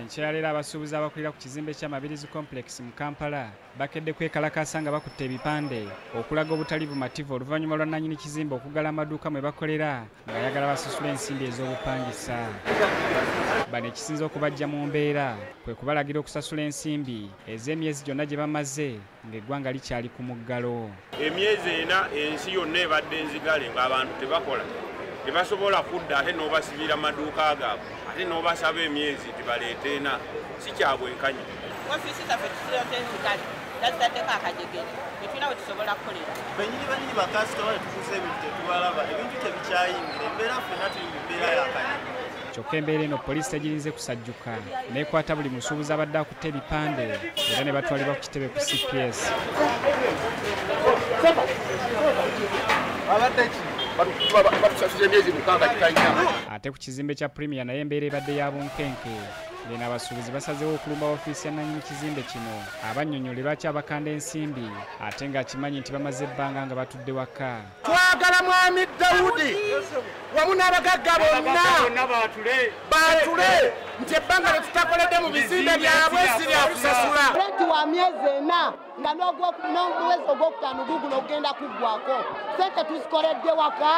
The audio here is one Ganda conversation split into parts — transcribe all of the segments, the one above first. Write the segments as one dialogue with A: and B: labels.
A: Enkyalera abasuubuzi abakolera ku kizimbe kya Mabirizi Complex mu Kampala bakedde kwekalakasa nga bakutte ebipande okulaga obutali bumativu oluvannyuma lwa nannyini kizimbe okuggala amaduuka mwe bakolera ng'ayagala basasula ensimbi ez'obupangiisa. Bano ekisinza okubajja mu mbeera kwe kubalagira okusasula ensimbi ez'emyezi gyonna gye bamaze ng'eggwanga likyali ku muggalo.
B: Emyezi ena ensi yonna ebadde nzigale ng'abantu tebakola, tebasobola kudda ate n'obasibira amaduuka gaabwe ate n'obasaba emyezi tebaleeta ena, si kya bwenkanya.
C: Ofiisi zaffe tuzirote nzigale tazitaddeko akajegere tetulina we tusobola kukolera.
D: Bannyini bakasitoma ne tukuza ebintu tetubalaba, ebintu tebikyayingira, embeera ffenna tuli mu mbeera yakanyama.
A: Kyokka embeera eno poliisi tegirinze kusajjuka n'ekwata buli musuubuzi abadde akutte ebipande era ne batwalibwa ku kitebe ku CPS. Ate ku kizimbe kya Premier naye embeera ebadde ya bunkenke ng'eno abasuubuzi basazeewo okulumba ofiisi ya nannyini kizimbe kino abannyonnyola lwaki abakanda ensimbi ate ng'akimanyi nti bamaze ebbanga nga batudde waka.
E: Twagala mwami Dawudi wamu n'abagagga bonna baatule nti ebbanga lye tutakoledde mu bizimbe byabwe si lya kusasula.
F: Renti wa myezi ena nga n'omwezi ogwokutaano guguno ogenda kuggwako. Sente tuzikoledde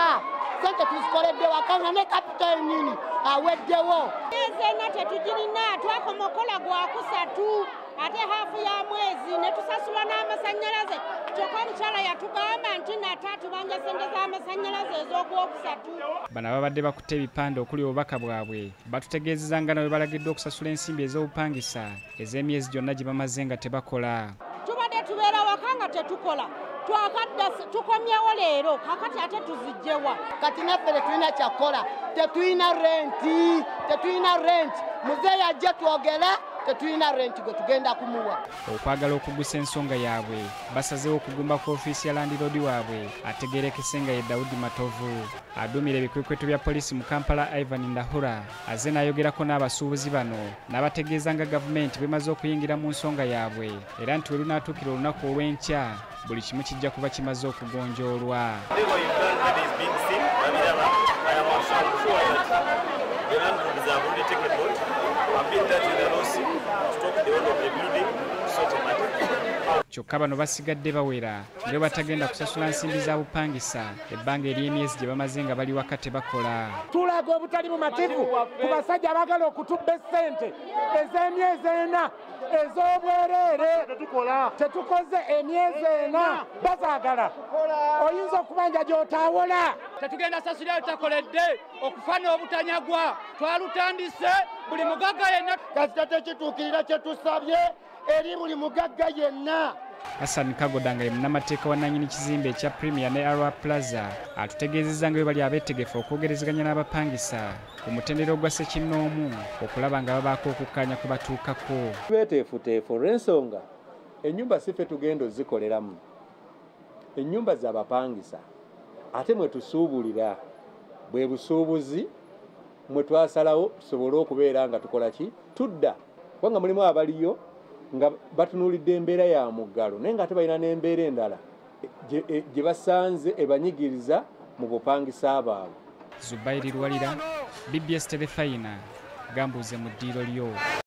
F: waka nga ne kapitali nnyini aweddewo.
G: Myezi ena tetugirina, twakomokola gwakusatu ate haafu ya mwezi ne tusasula n'amasannyalaze. Kyokka omukyala yatugamba nti nate atubanja sente z'amasannyalaze ez'ogwokusatu.
A: Bano ababadde bakutte ebipande okuli obubaka bwabwe batutegeezezza nga bwe balagidde okusasula ensimbi ez'obupangisa ez'emyezi gyonna gye bamaze nga tebakola.
G: Tubadde tubeera waka nga tetukola, twakadda tukomyewo leero kakati ate tuzijjewa.
F: Kati naffe tetulina kyakola, tetulina renti. Muzeeyi ajje twogere, tetulina renti gwe tugenda kumuwa.
A: Okwagala okuggusa ensonga yaabwe basazeewo okugumba ku ofiisi ya landiroodi waabwe ategeerekese nga ye Daudi Matovu. Aduumira ebikwekweto bya poliisi mu Kampala Ivan Ndahura azze n'ayogerako n'abasuubuzi bano n'abategeeza nga gavumenti bwemaze okuyingira mu nsonga yaabwe era nti we lunaatuukira olunaku olw'enkya buli kimu kijja kuba kimaze okugonjoolwa. Kyokka bano basigadde bawera nga batagenda kusasula nsimbi za bupangisa ebbanga ery'emyezi gye bamaze nga bali waka tebakola.
E: Tulaga obutali bumativu ku basajja abagala okutubba essente ez'emyezi ena ez'obwereere tetukoze emyezi ena bazaagala oyinza okubanja gy'otaawola.
H: Tetugenda sasulira tutakoledde okufa n'obutanyagwa twalutandise buli mugagga yenna
E: kasita tekituukirira kye tusabye eri buli mugagga yenna.
A: Hassan Kagoda nga ye munnamateeka wa nannyini kizimbe ekya Premier ne Arwa Plaza atutegeezezza nga bwe bali abeetegefu okwogerezeganya n'abapangisa ku mutendera ogwa ssekinnoomu okulaba nga babaako okukkaanya kwe batuukako.
I: Beeteefuteefu olw'ensonga ennyumba si ffe tugenda ozikoleramu, ennyumba z'abapangisa ate mwe tusuubulira bwe busuubuzi mwe twasalawo tusobole okubeera nga tukola ki tudda kubanga mulimu abaliyo nga batunuulidde embeera ya muggalo naye nga ate balina n'embeera endala gye basanze ebanyigiriza mu bupangisa baabwe.
A: Zubairi Lwalira, BBS Telefayina, Gambuuze mu ddiiro lyo.